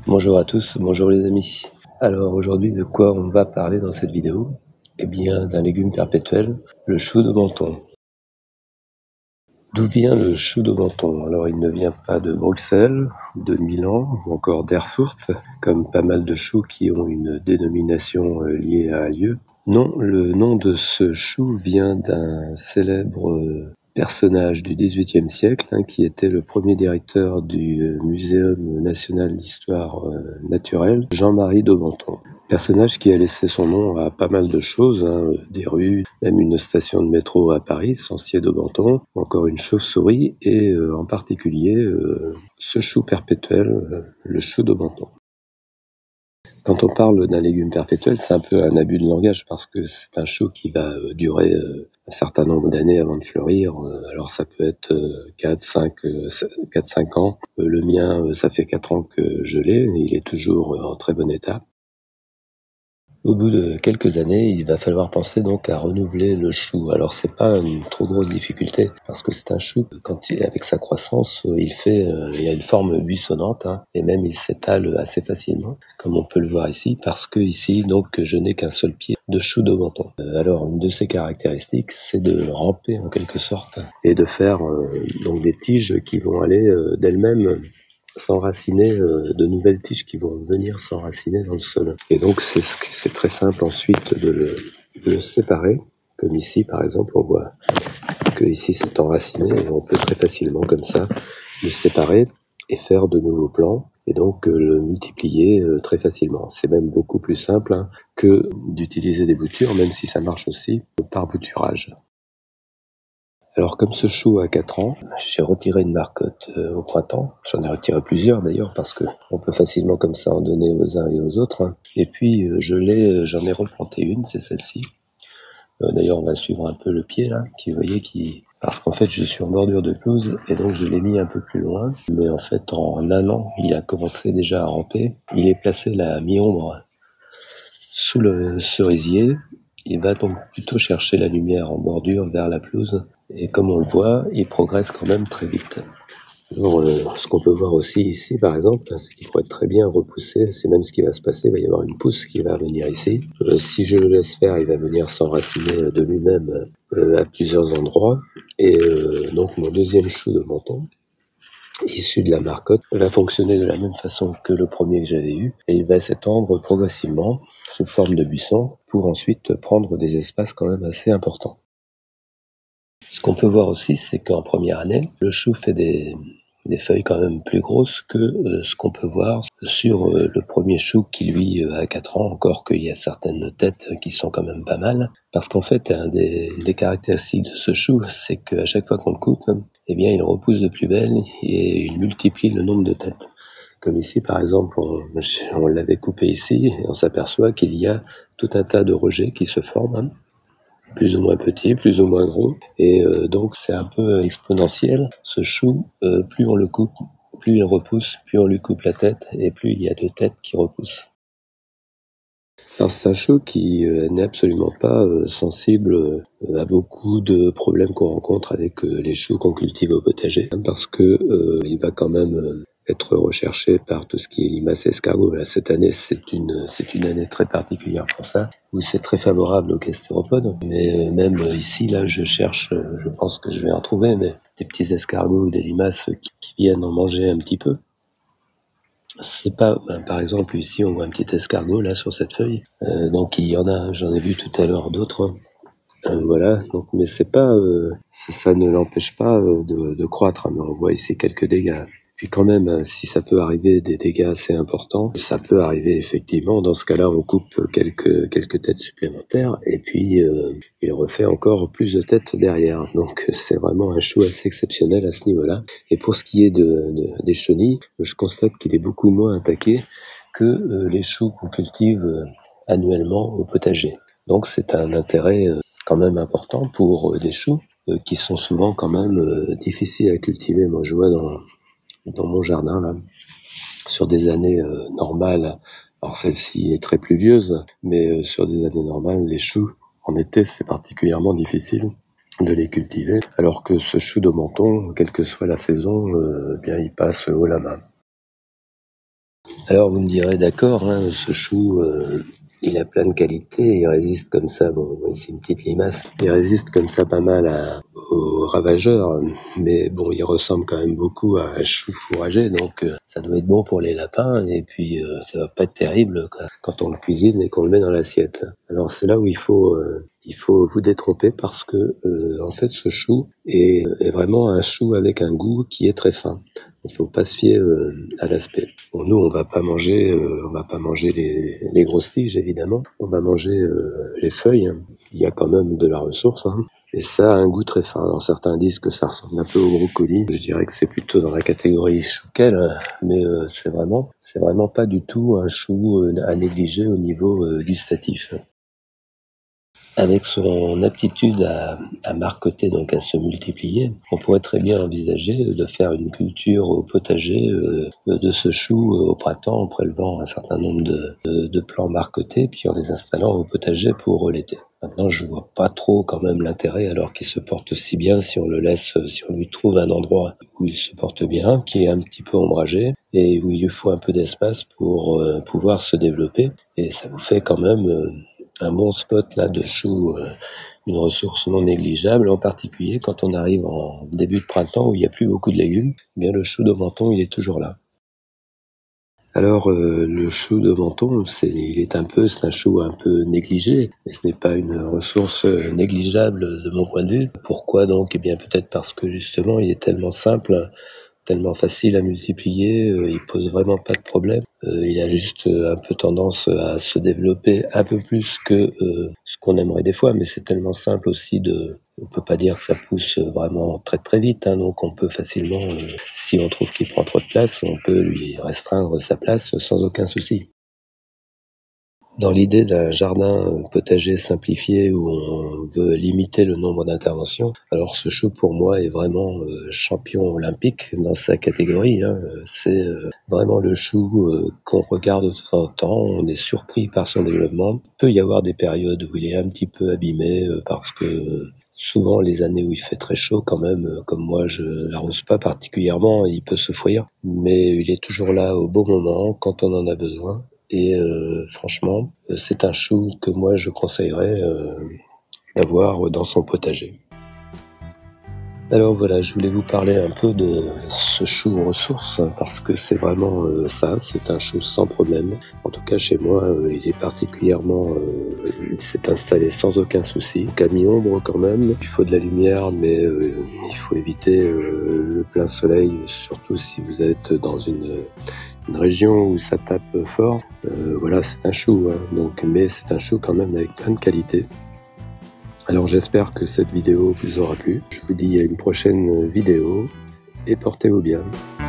Bonjour à tous, bonjour les amis. Alors aujourd'hui, de quoi on va parler dans cette vidéo? Eh bien, d'un légume perpétuel, le chou de Menton. D'où vient le chou de Menton? Alors il ne vient pas de Bruxelles, de Milan ou encore d'Erfurt, comme pas mal de choux qui ont une dénomination liée à un lieu. Non, le nom de ce chou vient d'un célèbre personnage du XVIIIe siècle, qui était le premier directeur du Muséum national d'histoire naturelle, Jean-Marie Daubenton. Personnage qui a laissé son nom à pas mal de choses, des rues, même une station de métro à Paris, Censier-Daubenton, encore une chauve-souris et en particulier ce chou perpétuel, le chou Daubenton. Quand on parle d'un légume perpétuel, c'est un peu un abus de langage parce que c'est un chou qui va durer un certain nombre d'années avant de fleurir. Alors ça peut être 4-5 ans. Le mien, ça fait 4 ans que je l'ai, il est toujours en très bon état. Au bout de quelques années, il va falloir penser donc à renouveler le chou. Alors c'est pas une trop grosse difficulté parce que c'est un chou quand avec sa croissance, il a une forme buissonnante et même il s'étale assez facilement, comme on peut le voir ici, parce que ici donc je n'ai qu'un seul pied de chou de Menton. Alors une de ses caractéristiques, c'est de ramper en quelque sorte et de faire donc des tiges qui vont aller d'elles-mêmes s'enraciner, de nouvelles tiges qui vont venir s'enraciner dans le sol. Et donc c'est très simple ensuite de le séparer, comme ici par exemple, on voit que ici c'est enraciné et on peut très facilement comme ça le séparer et faire de nouveaux plants et donc le multiplier très facilement. C'est même beaucoup plus simple que d'utiliser des boutures, même si ça marche aussi par bouturage. Alors comme ce chou a 4 ans, j'ai retiré une marcotte au printemps. J'en ai retiré plusieurs d'ailleurs parce que on peut facilement comme ça en donner aux uns et aux autres. Et puis j'en ai replanté une, c'est celle-ci. D'ailleurs on va suivre un peu le pied là, parce qu'en fait je suis en bordure de pelouse et donc je l'ai mis un peu plus loin. Mais en fait en un an il a commencé déjà à ramper. Il est placé là à mi-ombre sous le cerisier. Il va donc plutôt chercher la lumière en bordure vers la pelouse. Et comme on le voit, il progresse quand même très vite. Alors, ce qu'on peut voir aussi ici, par exemple, c'est qu'il pourrait être très bien repoussé. C'est même ce qui va se passer. Il va y avoir une pousse qui va venir ici. Si je le laisse faire, il va venir s'enraciner de lui-même à plusieurs endroits. Et donc, mon deuxième chou de Menton, issu de la marcotte, va fonctionner de la même façon que le premier que j'avais eu. Et il va s'étendre progressivement sous forme de buisson pour ensuite prendre des espaces quand même assez importants. Ce qu'on peut voir aussi, c'est qu'en première année, le chou fait des feuilles quand même plus grosses que ce qu'on peut voir sur le premier chou qui lui a 4 ans, encore qu'il y a certaines têtes qui sont quand même pas mal. Parce qu'en fait, un des caractéristiques de ce chou, c'est qu'à chaque fois qu'on le coupe, eh bien, il repousse de plus belle et il multiplie le nombre de têtes. Comme ici, par exemple, on l'avait coupé ici et on s'aperçoit qu'il y a tout un tas de rejets qui se forment, plus ou moins petit, plus ou moins gros, et donc c'est un peu exponentiel. Ce chou, plus on le coupe, plus il repousse, plus on lui coupe la tête, et plus il y a de têtes qui repoussent. Alors c'est un chou qui n'est absolument pas sensible à beaucoup de problèmes qu'on rencontre avec les choux qu'on cultive au potager, parce que il va quand même être recherché par tout ce qui est limaces et escargots. Là, cette année, c'est une année très particulière pour ça, où c'est très favorable aux gastéropodes. Mais même ici, là, je cherche, je pense que je vais en trouver, mais des petits escargots ou des limaces qui viennent en manger un petit peu. C'est pas, par exemple, ici, on voit un petit escargot, là, sur cette feuille. Donc, il y en a, j'en ai vu tout à l'heure d'autres. Voilà, donc, mais c'est pas, ça ne l'empêche pas de croître. Mais on voit ici quelques dégâts. Puis quand même, si ça peut arriver des dégâts assez importants, ça peut arriver effectivement. Dans ce cas-là, on coupe quelques têtes supplémentaires et puis il refait encore plus de têtes derrière. Donc c'est vraiment un chou assez exceptionnel à ce niveau-là. Et pour ce qui est des chenilles, je constate qu'il est beaucoup moins attaqué que les choux qu'on cultive annuellement au potager. Donc c'est un intérêt quand même important pour des choux qui sont souvent quand même difficiles à cultiver. Moi je vois dans mon jardin, là, sur des années normales. Alors celle-ci est très pluvieuse, mais sur des années normales, les choux, en été, c'est particulièrement difficile de les cultiver, alors que ce chou de Menton, quelle que soit la saison, bien il passe haut la main. Alors vous me direz, d'accord, hein, ce chou, il a plein de qualités, il résiste comme ça, bon, c'est une petite limace, il résiste comme ça pas mal aux ravageurs, mais bon, il ressemble quand même beaucoup à un chou fourragé, donc ça doit être bon pour les lapins, et puis ça va pas être terrible quand on le cuisine et qu'on le met dans l'assiette. Alors c'est là où il faut vous détromper parce que en fait ce chou est vraiment un chou avec un goût qui est très fin. Il faut pas se fier à l'aspect. Bon, nous, on va pas manger les grosses tiges, évidemment. On va manger les feuilles. Il y a quand même de la ressource, hein. Et ça a un goût très fin. Alors certains disent que ça ressemble un peu au brocoli. Je dirais que c'est plutôt dans la catégorie chouquel, mais c'est vraiment pas du tout un chou à négliger au niveau gustatif. Avec son aptitude à marcoter, donc à se multiplier, on pourrait très bien envisager de faire une culture au potager de ce chou au printemps en prélevant un certain nombre de plants marcotés puis en les installant au potager pour l'été. Maintenant, je vois pas trop quand même l'intérêt alors qu'il se porte si bien si on le laisse, si on lui trouve un endroit où il se porte bien, qui est un petit peu ombragé et où il lui faut un peu d'espace pour pouvoir se développer. Et ça vous fait quand même un bon spot là de chou, une ressource non négligeable, en particulier quand on arrive en début de printemps où il n'y a plus beaucoup de légumes, eh bien le chou de Menton il est toujours là. Alors le chou de Menton, c'est un chou un peu négligé, mais ce n'est pas une ressource négligeable de mon point de vue. Pourquoi donc? Eh bien peut-être parce que justement il est tellement simple, tellement facile à multiplier, il pose vraiment pas de problème. Il a juste un peu tendance à se développer un peu plus que ce qu'on aimerait des fois, mais c'est tellement simple aussi on peut pas dire que ça pousse vraiment très très vite, hein, donc on peut facilement, si on trouve qu'il prend trop de place, on peut lui restreindre sa place sans aucun souci. Dans l'idée d'un jardin potager simplifié où on veut limiter le nombre d'interventions, alors ce chou pour moi est vraiment champion olympique dans sa catégorie, hein. C'est vraiment le chou qu'on regarde de temps en temps, on est surpris par son développement. Il peut y avoir des périodes où il est un petit peu abîmé parce que souvent les années où il fait très chaud quand même, comme moi je l'arrose pas particulièrement, il peut souffrir, mais il est toujours là au bon moment quand on en a besoin. Et franchement, c'est un chou que moi je conseillerais d'avoir dans son potager. Alors voilà, je voulais vous parler un peu de ce chou ressource, hein, parce que c'est vraiment ça, c'est un chou sans problème. En tout cas chez moi, il est particulièrement, il s'est installé sans aucun souci. Donc à mi-ombre quand même, il faut de la lumière, mais il faut éviter le plein soleil, surtout si vous êtes dans une région où ça tape fort. Voilà, c'est un chou, hein, mais c'est un chou quand même avec plein de qualités. Alors j'espère que cette vidéo vous aura plu. Je vous dis à une prochaine vidéo et portez-vous bien.